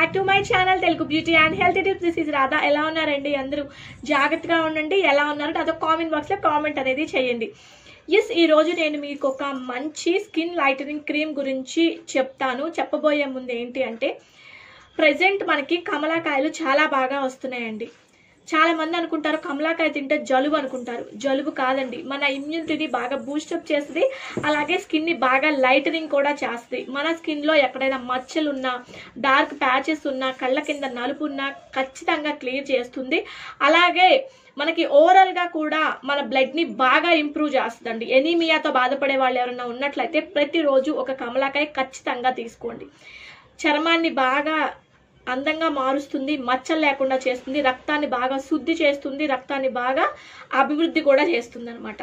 Back to my channel Telugu beauty and health tips. This is Radha. ఎలా ఉన్నారండి అందరూ? జాగ్రత్తగా ఉండండి. ఎలా ఉన్నారంటే అదొక కామెంట్ బాక్స్ లో కామెంట్ అనేది చేయండి. ఎస్, ఈ రోజు నేను మీకు ఒక మంచి స్కిన్ లైటనింగ్ క్రీమ్ గురించి చెప్తాను. చెప్పబోయే ముందు ఏంటి అంటే, ప్రెజెంట్ మనకి కమలాకాయలు చాలా బాగా వస్తున్నాయండి. చాలా మంది అనుకుంటారు కమలాకాయ తింటే జలుబు అనుకుంటారు. జలుబు కాదండి, మన ఇమ్యూనిటీని బాగా బూస్టప్ చేస్తుంది. అలాగే స్కిన్ ని బాగా లైటనింగ్ కూడా చేస్తుంది. మన స్కిన్ లో ఎక్కడైనా మచ్చలు ఉన్నా, డార్క్ ప్యాచెస్ ఉన్నా, కళ్ళ కింద నలుపు ఉన్నా ఖచ్చితంగా క్లియర్ చేస్తుంది. అలాగే మనకి ఓవరాల్ గా కూడా మన బ్లడ్ ని బాగా ఇంప్రూవ్ చేస్తుందండి. ఎనీమియాతో బాధపడే వాళ్ళు ఎవరైనా ఉన్నట్లయితే ప్రతిరోజు ఒక కమలాకాయ ఖచ్చితంగా తీసుకోండి. చర్మాన్ని బాగా అందంగా మారుస్తుంది, మచ్చలు లేకుండా చేస్తుంది, రక్తాన్ని బాగా శుద్ధి చేస్తుంది, రక్తాన్ని బాగా అభివృద్ధి కూడా చేస్తుంది అనమాట.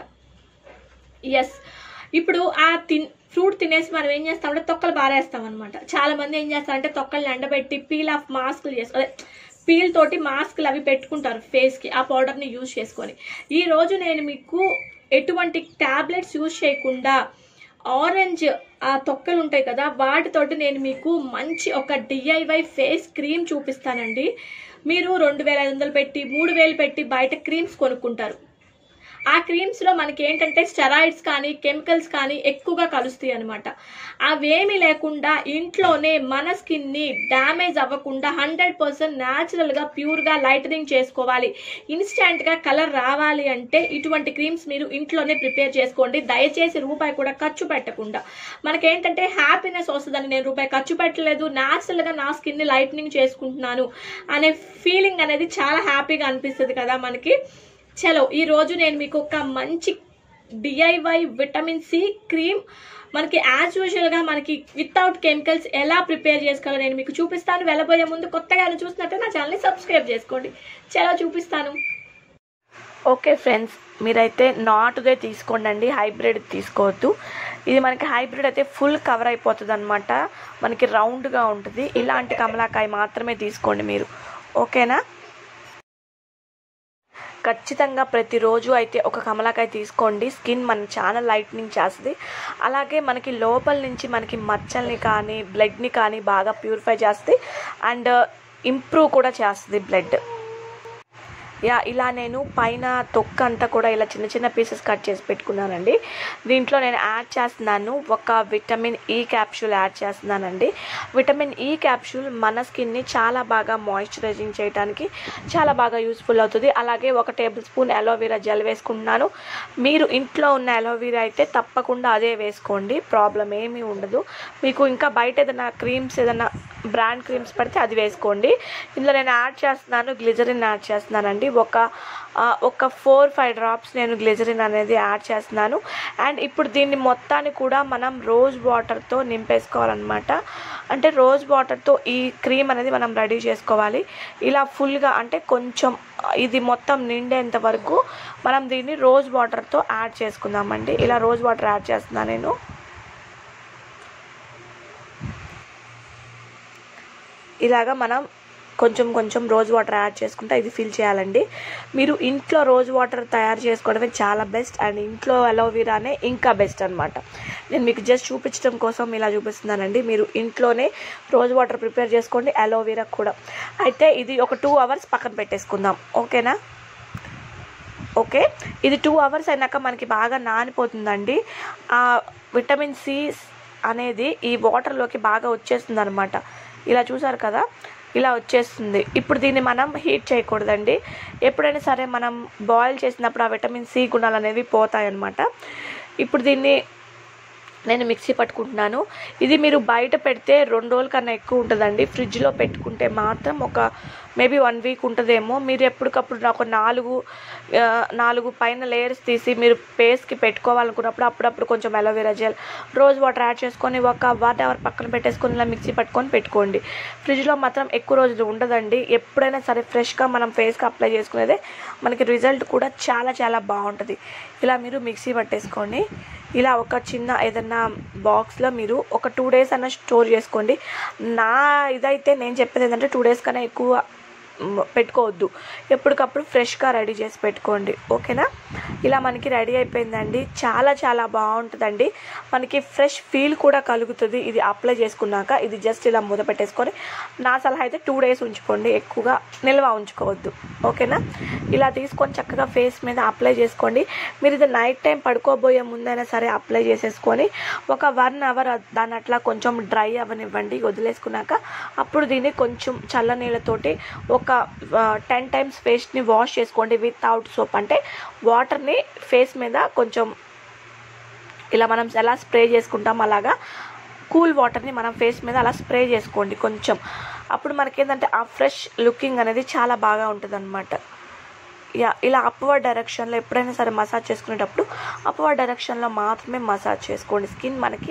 ఎస్, ఇప్పుడు ఆ ఫ్రూట్ తినేసి మనం ఏం చేస్తామంటే తొక్కలు బారేస్తాం అనమాట. చాలా మంది ఏం చేస్తారంటే తొక్కల్ని ఎండబెట్టి పీల్ ఆఫ్ మాస్క్లు అదే పీల్ తోటి మాస్క్లు అవి పెట్టుకుంటారు ఫేస్ కి, ఆ పౌడర్ ని యూజ్ చేసుకొని. ఈ రోజు నేను మీకు ఎటువంటి టాబ్లెట్స్ యూజ్ చేయకుండా ఆరెంజ్ ఆ తొక్కలు ఉంటాయి కదా, వాటితోటి నేను మీకు మంచి ఒక డిఐవై ఫేస్ క్రీమ్ చూపిస్తానండి. మీరు 2500 పెట్టి 3000 పెట్టి బయట క్రీమ్స్ కొనుక్కుంటారు. ఆ క్రీమ్స్ లో మనకి ఏంటంటే స్టెరాయిడ్స్ కానీ కెమికల్స్ కానీ ఎక్కువగా కలుస్తాయి అనమాట. అవేమీ లేకుండా ఇంట్లోనే మన స్కిన్ ని డ్యామేజ్ అవ్వకుండా 100% న్యాచురల్ గా ప్యూర్ గా లైటనింగ్ చేసుకోవాలి. ఇన్స్టెంట్ గా కలర్ రావాలి అంటే ఇటువంటి క్రీమ్స్ మీరు ఇంట్లోనే ప్రిపేర్ చేసుకోండి. దయచేసి రూపాయి కూడా ఖర్చు పెట్టకుండా. మనకేంటంటే హ్యాపీనెస్ వస్తుందని, నేను రూపాయి ఖర్చు పెట్టలేదు, న్యాచురల్ గా నా స్కిన్ ని లైటనింగ్ చేసుకుంటున్నాను అనే ఫీలింగ్ అనేది చాలా హ్యాపీగా అనిపిస్తుంది కదా మనకి. చలో, ఈ రోజు నేను మీకు ఒక మంచి డిఐవై విటమిన్ సి క్రీమ్ మనకి యాజ్ యూజువల్ గా మనకి వితౌట్ కెమికల్స్ ఎలా ప్రిపేర్ చేసుకోవాలో నేను మీకు చూపిస్తాను. వెళ్ళబోయే ముందు కొత్తగా చూసినట్టే నా ఛానల్ని సబ్స్క్రైబ్ చేసుకోండి. చలో చూపిస్తాను. ఓకే ఫ్రెండ్స్, మీరైతే నాటుదే తీసుకోండి, హైబ్రిడ్ తీసుకోవద్దు. ఇది మనకి హైబ్రిడ్ అయితే ఫుల్ కవర్ అయిపోతుంది అనమాట, మనకి రౌండ్గా ఉంటుంది. ఇలాంటి కమలాకాయ మాత్రమే తీసుకోండి మీరు, ఓకేనా? ఖచ్చితంగా ప్రతిరోజు అయితే ఒక కమలాకాయ తీసుకోండి. స్కిన్ మన చాలా లైట్నింగ్ చేస్తుంది. అలాగే మనకి లోపల నుంచి మనకి మచ్చల్ని కానీ బ్లడ్ని కానీ బాగా ప్యూరిఫై చేస్తుంది అండ్ ఇంప్రూవ్ కూడా చేస్తుంది బ్లడ్. ఇలా నేను పైన తొక్క అంతా కూడా ఇలా చిన్న చిన్న పీసెస్ కట్ చేసి పెట్టుకున్నానండి. దీంట్లో నేను యాడ్ చేస్తున్నాను ఒక విటమిన్ ఈ క్యాప్సూల్ యాడ్ చేస్తున్నానండి. విటమిన్ ఈ క్యాప్సూల్ మన స్కిన్ని చాలా బాగా మాయిశ్చరైజింగ్ చేయడానికి చాలా బాగా యూస్ఫుల్ అవుతుంది. అలాగే 1 టేబుల్ స్పూన్ అలోవెరా జెల్ వేసుకుంటున్నాను. మీరు ఇంట్లో ఉన్న అలోవెరా అయితే తప్పకుండా అదే వేసుకోండి, ప్రాబ్లం ఏమీ ఉండదు. మీకు ఇంకా బయట ఏదైనా క్రీమ్స్, ఏదైనా బ్రాండ్ క్రీమ్స్ పడితే అది వేసుకోండి. ఇందులో నేను యాడ్ చేస్తున్నాను గ్లిజరిన్ యాడ్ చేస్తున్నానండి. ఒక 4-5 డ్రాప్స్ నేను గ్లిజరిన్ అనేది యాడ్ చేస్తున్నాను. అండ్ ఇప్పుడు దీన్ని మొత్తాన్ని కూడా మనం రోజ్ వాటర్తో నింపేసుకోవాలన్నమాట. అంటే రోజ్ వాటర్తో ఈ క్రీమ్ అనేది మనం రెడీ చేసుకోవాలి. ఇలా ఫుల్గా అంటే కొంచెం ఇది మొత్తం నిండేంత వరకు మనం దీన్ని రోజ్ వాటర్తో యాడ్ చేసుకుందామండి. ఇలా రోజ్ వాటర్ యాడ్ చేస్తున్నాను నేను. ఇలాగా మనం కొంచెం కొంచెం రోజ్ వాటర్ యాడ్ చేసుకుంటే ఇది ఫిల్ చేయాలండి. మీరు ఇంట్లో రోజ్ వాటర్ తయారు చేసుకోవడమే చాలా బెస్ట్ అండ్ ఇంట్లో అలోవెరానే ఇంకా బెస్ట్ అనమాట. నేను మీకు జస్ట్ చూపించడం కోసం ఇలా చూపిస్తున్నానండి. మీరు ఇంట్లోనే రోజ్ వాటర్ ప్రిపేర్ చేసుకోండి, అలోవెరా కూడా. అయితే ఇది ఒక 2 అవర్స్ పక్కన పెట్టేసుకుందాం, ఓకేనా? ఓకే, ఇది 2 అవర్స్ అయినాక మనకి బాగా నానిపోతుందండి. ఆ విటమిన్ సి అనేది ఈ వాటర్లోకి బాగా వచ్చేస్తుంది అనమాట. ఇలా చూసారు కదా, ఇలా వచ్చేస్తుంది. ఇప్పుడు దీన్ని మనం హీట్ చేయకూడదండి. ఎప్పుడైనా సరే మనం బాయిల్ చేసినప్పుడు ఆ విటమిన్ సి గుణాలు అనేవి పోతాయి అన్నమాట. ఇప్పుడు దీన్ని నేను మిక్సీ పట్టుకుంటున్నాను. ఇది మీరు బయట పెడితే 2 రోజుల కన్నా ఎక్కువ ఉంటుందండి. ఫ్రిడ్జ్లో పెట్టుకుంటే మాత్రం ఒక మేబీ 1 వీక్ ఉంటుందేమో. మీరు ఎప్పటికప్పుడు ఒక 4 పైన లేయర్స్ తీసి మీరు ఫేస్కి పెట్టుకోవాలనుకున్నప్పుడు అప్పుడప్పుడు కొంచెం aloe vera gel, rose water add చేసుకొని ఒక 1 అవర్ పక్కన పెట్టేసుకొని ఇలా మిక్సీ పట్టుకొని పెట్టుకోండి. ఫ్రిడ్జ్లో మాత్రం ఎక్కువ రోజులు ఉండదండి. ఎప్పుడైనా సరే ఫ్రెష్గా మనం ఫేస్కి అప్లై చేసుకునేదే మనకి రిజల్ట్ కూడా చాలా చాలా బాగుంటుంది. ఇలా మీరు మిక్సీ పట్టేసుకోండి. ఇలా ఒక చిన్న ఏదన్నా బాక్స్లో మీరు ఒక 2 డేస్ అన్న స్టోర్ చేసుకోండి. ఇదైతే నేను చెప్పేది ఏంటంటే 2 డేస్ కన్నా ఎక్కువ పెట్టుకోవద్దు, ఎప్పటికప్పుడు ఫ్రెష్గా రెడీ చేసి పెట్టుకోండి. ఓకేనా? ఇలా మనకి రెడీ అయిపోయిందండి. చాలా చాలా బాగుంటుందండి, మనకి ఫ్రెష్ ఫీల్ కూడా కలుగుతుంది ఇది అప్లై చేసుకున్నాక. ఇది జస్ట్ ఇలా మూత పెట్టేసుకొని, నా సలహా అయితే 2 days ఉంచుకోండి, ఎక్కువగా నిల్వ ఉంచుకోవద్దు. ఓకేనా? ఇలా తీసుకొని చక్కగా ఫేస్ మీద అప్లై చేసుకోండి. మీరు ఇది నైట్ టైం పడుకోబోయే ముందైనా సరే అప్లై చేసేసుకొని ఒక 1 hour దాన్ని అట్లా కొంచెం డ్రై అవ్వనివ్వండి. వదిలేసుకున్నాక అప్పుడు దీన్ని కొంచెం చల్ల నీళ్ళతోటి ఒక 10 times ఫేస్ని వాష్ చేసుకోండి వితౌట్ సోప్. అంటే వాటర్ని ఫేస్ మీద కొంచెం ఇలా మనం ఎలా స్ప్రే చేసుకుంటాం అలాగా కూల్ వాటర్ని మనం ఫేస్ మీద అలా స్ప్రే చేసుకోండి కొంచెం. అప్పుడు మనకేంటంటే ఆ ఫ్రెష్ లుకింగ్ అనేది చాలా బాగా ఉంటుంది అనమాట. ఇలా అప్వర్డ్ డైరెక్షన్లో ఎప్పుడైనా సరే మసాజ్ చేసుకునేటప్పుడు అప్వర్డ్ డైరెక్షన్లో మాత్రమే మసాజ్ చేసుకోండి. స్కిన్ మనకి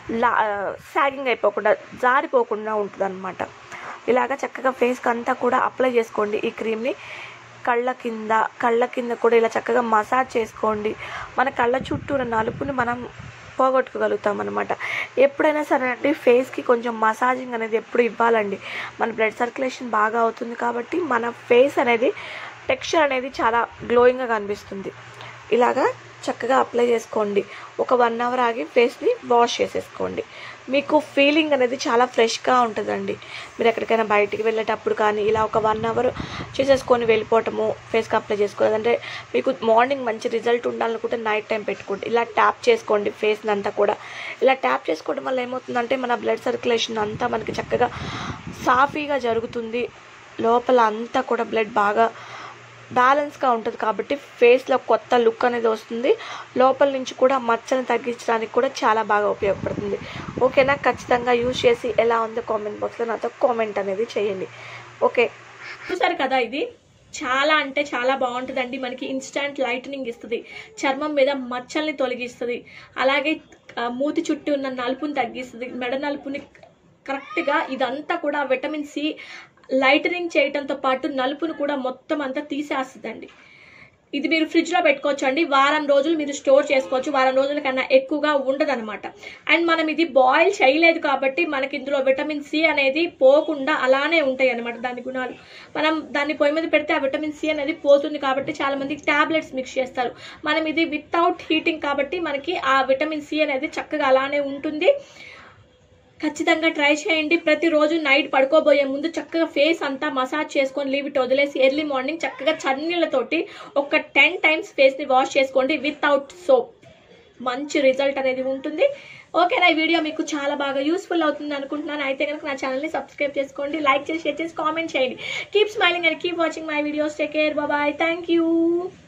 సాగింగ్ అయిపోకుండా జారిపోకుండా ఉంటుంది అనమాట. ఇలాగ చక్కగా ఫేస్కి అంతా కూడా అప్లై చేసుకోండి ఈ క్రీమ్ని. కళ్ళ కింద కూడా ఇలా చక్కగా మసాజ్ చేసుకోండి. మన కళ్ళ చుట్టూ ఉన్న నలుపుని మనం పోగొట్టుకోగలుగుతాం అనమాట. ఎప్పుడైనా సరే అండి ఫేస్కి కొంచెం మసాజింగ్ అనేది ఎప్పుడు ఇవ్వాలండి. మన బ్లడ్ సర్క్యులేషన్ బాగా అవుతుంది కాబట్టి మన ఫేస్ అనేది టెక్స్చర్ అనేది చాలా గ్లోయింగ్గా కనిపిస్తుంది. ఇలాగా చక్కగా అప్లై చేసుకోండి. ఒక 1 hour ఆగి ఫేస్ని వాష్ చేసేసుకోండి. మీకు ఫీలింగ్ అనేది చాలా ఫ్రెష్గా ఉంటుందండి. మీరు ఎక్కడికైనా బయటికి వెళ్ళేటప్పుడు కానీ ఇలా ఒక 1 hour చేసేసుకొని వెళ్ళిపోవటము, ఫేస్కి అప్లై చేసుకోవాలి. అంటే మీకు మార్నింగ్ మంచి రిజల్ట్ ఉండాలనుకుంటే నైట్ టైం పెట్టుకోండి. ఇలా ట్యాప్ చేసుకోండి ఫేస్ని అంతా కూడా. ఇలా ట్యాప్ చేసుకోవడం వల్ల ఏమవుతుందంటే మన బ్లడ్ సర్క్యులేషన్ అంతా మనకి చక్కగా సాఫీగా జరుగుతుంది. లోపల అంతా కూడా బ్లడ్ బాగా బ్యాలెన్స్గా ఉంటుంది కాబట్టి ఫేస్లో కొత్త లుక్ అనేది వస్తుంది. లోపల నుంచి కూడా మచ్చలను తగ్గించడానికి కూడా చాలా బాగా ఉపయోగపడుతుంది. ఓకేనా? ఖచ్చితంగా యూజ్ చేసి ఎలా ఉందో కామెంట్ బాక్స్లో నాతో కామెంట్ అనేది చేయండి. ఓకే, చూసారు కదా, ఇది చాలా అంటే చాలా బాగుంటుందండి. మనకి ఇన్స్టంట్ లైటనింగ్ ఇస్తుంది, చర్మం మీద మచ్చల్ని తొలగిస్తుంది, అలాగే మూతి చుట్టూ ఉన్న నలుపుని తగ్గిస్తుంది, మెడ నలుపుని కరెక్ట్గా. ఇదంతా కూడా విటమిన్ సి లైటనింగ్ చేయడంతో పాటు నలుపును కూడా మొత్తం అంతా తీసేస్తుందండి. ఇది మీరు ఫ్రిడ్జ్లో పెట్టుకోవచ్చు అండి. వారం రోజులు మీరు స్టోర్ చేసుకోవచ్చు. వారం రోజుల కన్నా ఎక్కువగా ఉండదు అనమాట. అండ్ మనం ఇది బాయిల్ చేయలేదు కాబట్టి మనకి ఇందులో విటమిన్ సి అనేది పోకుండా అలానే ఉంటాయి అనమాట దాని గుణాలు. మనం దాన్ని పొయ్యి మీద పెడితే ఆ విటమిన్ సి అనేది పోతుంది కాబట్టి చాలా మంది టాబ్లెట్స్ మిక్స్ చేస్తారు. మనం ఇది వితౌట్ హీటింగ్ కాబట్టి మనకి ఆ విటమిన్ సి అనేది చక్కగా అలానే ఉంటుంది. ఖచ్చితంగా ట్రై చేయండి. ప్రతిరోజు నైట్ పడుకోబోయే ముందు చక్కగా ఫేస్ అంతా మసాజ్ చేసుకొని లీవ్ ఇట్ వదిలేసి ఎర్లీ మార్నింగ్ చక్కగా చన్నీళ్ళతోటి ఒక 10 times ఫేస్ని వాష్ చేసుకోండి వితౌట్ సోప్. మంచి రిజల్ట్ అనేది ఉంటుంది. ఓకేనా? ఈ వీడియో మీకు చాలా బాగా యూస్ఫుల్ అవుతుంది అనుకుంటున్నాను. అయితే కనుక నా ఛానల్ని సబ్స్క్రైబ్ చేసుకోండి, లైక్ చేసి షేర్ చేసి కామెంట్ చేయండి. Keep smiling and keep watching my videos. Take care, bye, thank you.